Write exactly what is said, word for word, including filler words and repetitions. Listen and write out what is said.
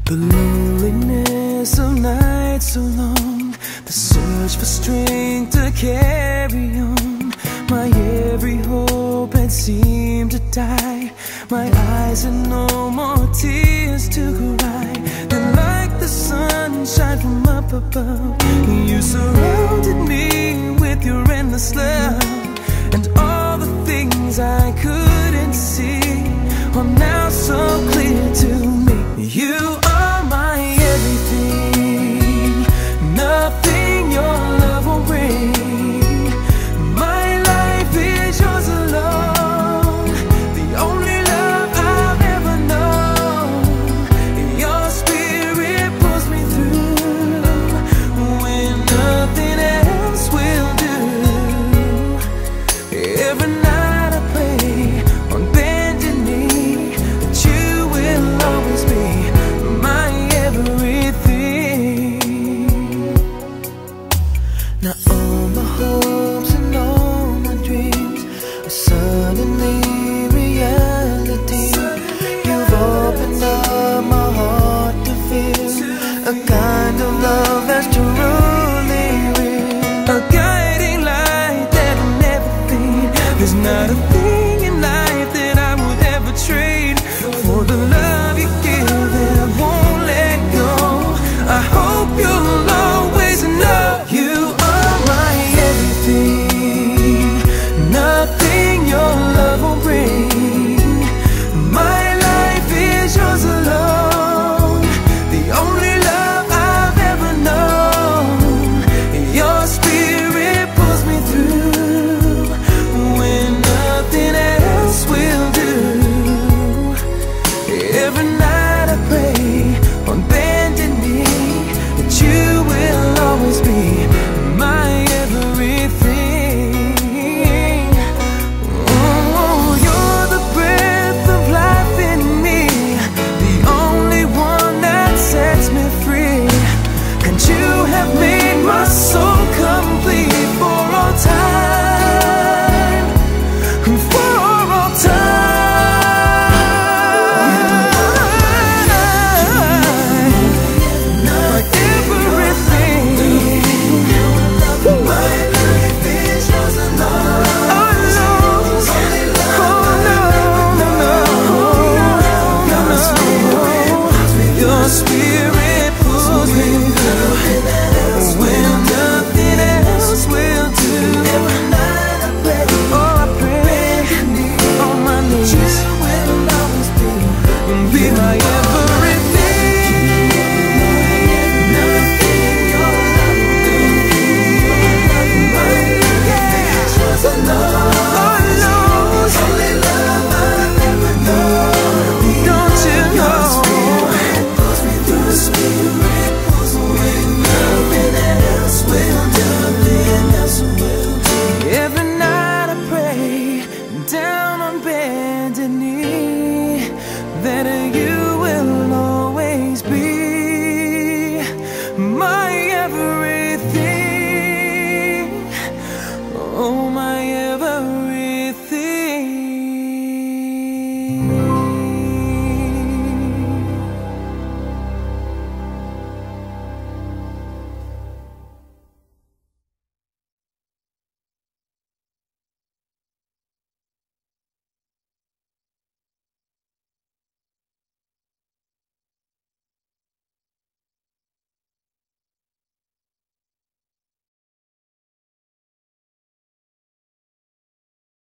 The loneliness of nights so long, the search for strength to carry on. My every hope had seemed to die. My eyes had no more tears to cry. Then like the sunshine from up above, you surrounded me with your endless love. And all the things I couldn't see are now so clear to me.